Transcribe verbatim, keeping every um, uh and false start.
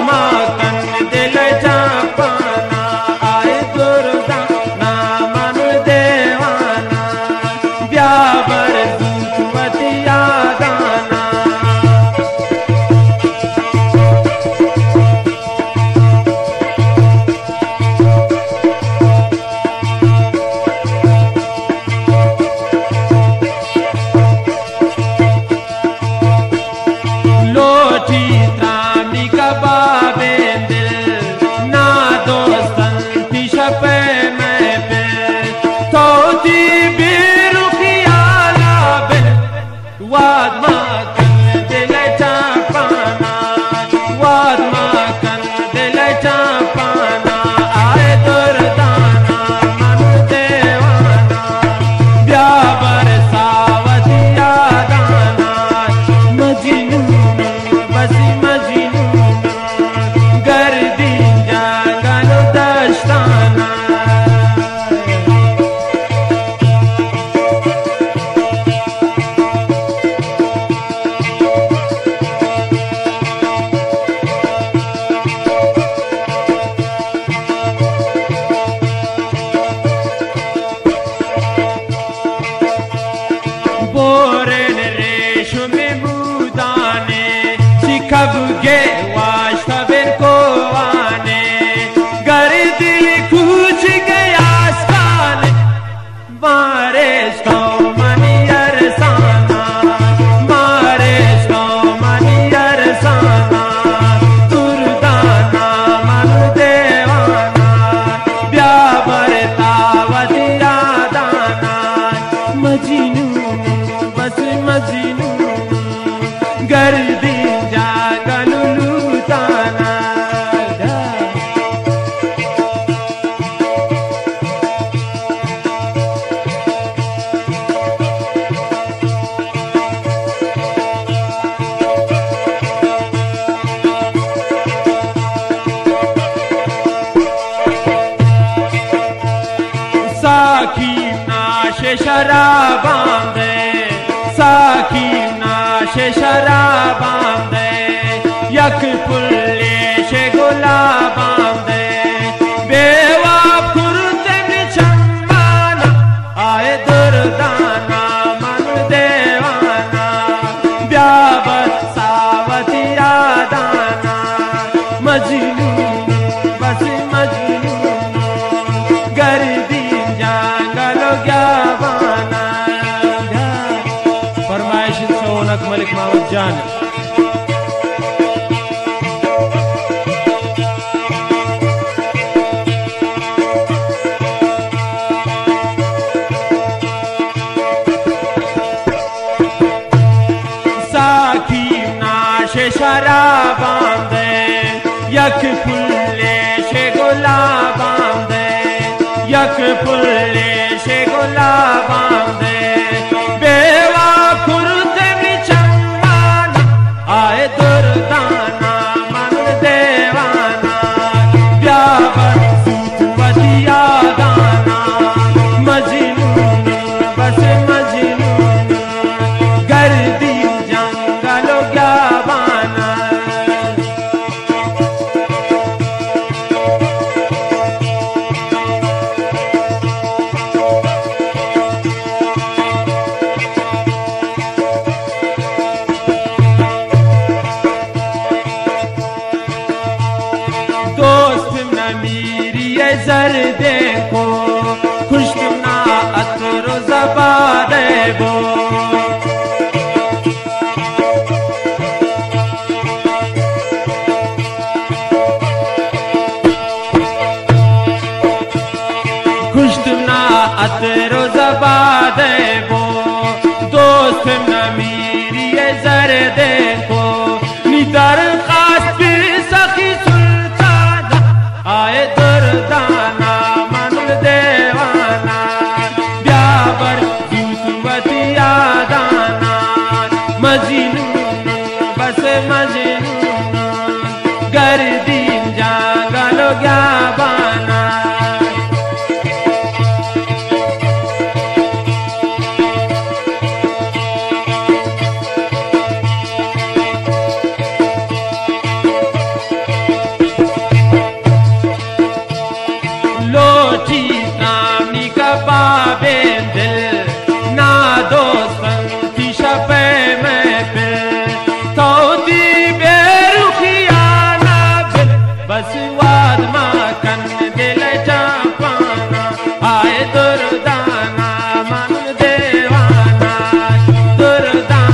माकन दिल जापाना आए दुर्दाना मन देवाना ब्याबर दूतवतिया दाना लोठी त्रामी कबाबे दिल ना दोस्तन पिशपे में पे थोती बिरुखियाला बिल वाद माकन दिल चापाना वाद माकन दिल चापाना आए दुर्दाना मन देवाना ब्याबर सावतिया दाना मजनू बसी मजनू गर्दी जंगल दस्ताना बोरेन रेशम मुदाने शिखब गे वास्तविन को आने गर्दी कुछ गया स्थान मारे सौ मनियर साना मारे सौ मनियर साना दुर्दाना मन देवाना ब्याबर तावतिया दाना मजनू बस मजनू गर्दी जागल लूटाना साखी नाशे शराबांदे साखी नाशे शराबांदे यक पुल्ले शे गुलाबांदे बेवा फुरते निचम्माना आए दुर्दाना मन देवाना ब्याबर सावतिया दाना मजनू बस मजनू गर्दी जंगल ग्यावाना फरमाइश सोनक मलिक मोहम्मद जान साखी नाशे शराबांदे यक फुल्ले शे गुलाबांदे यक फुल्ले शे गुलाबांदे बेवा खुरते निचम्माना आए दुर्दाना मन देवाना ब्याबर दूतवतिया दाना मजनू बस मजनू गर्दी जंगल ग्यावाना दोस्त न मेरी ये जर्दे को खुशना अतर ज़बादे वो खुशना अतर ज़बादे वो दोस्त न मेरी ये जर्दे को निदर खास सखी सुल्ताना आए दुर्दाना मन देवाना ब्याबर दूतवतिया दाना मजनू बस मजनू गर्दी जंगल ग्यावाना बस वाद माखन दिल चापाना आए दुर्दाना मन देवाना दुर्दाना